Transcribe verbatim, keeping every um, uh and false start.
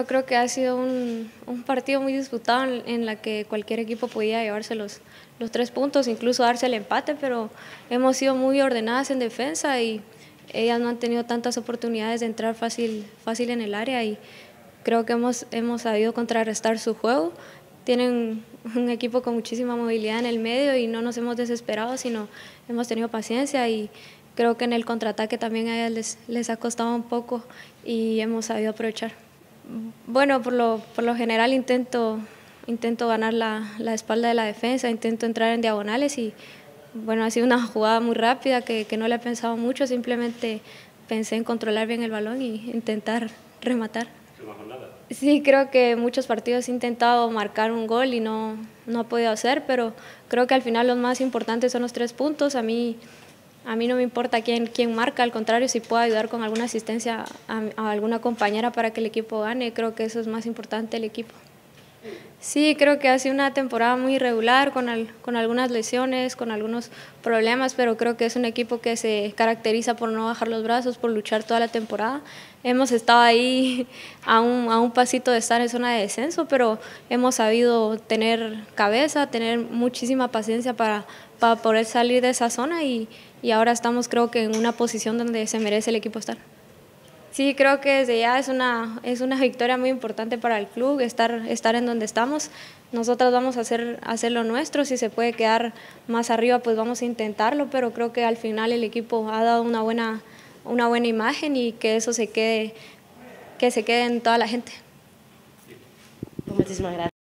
Bueno, creo que ha sido un, un partido muy disputado en, en la que cualquier equipo podía llevarse los, los tres puntos, incluso darse el empate, pero hemos sido muy ordenadas en defensa y ellas no han tenido tantas oportunidades de entrar fácil, fácil en el área y creo que hemos, hemos sabido contrarrestar su juego. Tienen un equipo con muchísima movilidad en el medio y no nos hemos desesperado, sino hemos tenido paciencia y creo que en el contraataque también a ellas les, les ha costado un poco y hemos sabido aprovechar. Bueno, por lo, por lo general intento, intento ganar la, la espalda de la defensa, intento entrar en diagonales y bueno, ha sido una jugada muy rápida que, que no le he pensado mucho, simplemente pensé en controlar bien el balón y intentar rematar. Sí, creo que muchos partidos he intentado marcar un gol y no, no he podido hacer, pero creo que al final los más importantes son los tres puntos. A mí, a mí no me importa quién, quién marca, al contrario, si puedo ayudar con alguna asistencia a, a alguna compañera para que el equipo gane, creo que eso es más importante el equipo. Sí, creo que ha sido una temporada muy irregular, con, al, con algunas lesiones, con algunos problemas, pero creo que es un equipo que se caracteriza por no bajar los brazos, por luchar toda la temporada. Hemos estado ahí a un, a un pasito de estar en zona de descenso, pero hemos sabido tener cabeza, tener muchísima paciencia para, para poder salir de esa zona y, y ahora estamos creo que en una posición donde se merece el equipo estar. Sí, creo que desde ya es una, es una victoria muy importante para el club, estar, estar en donde estamos. Nosotros vamos a hacer, hacer lo nuestro, si se puede quedar más arriba pues vamos a intentarlo, pero creo que al final el equipo ha dado una buena, una buena imagen y que eso se quede, que se quede en toda la gente. Muchísimas gracias.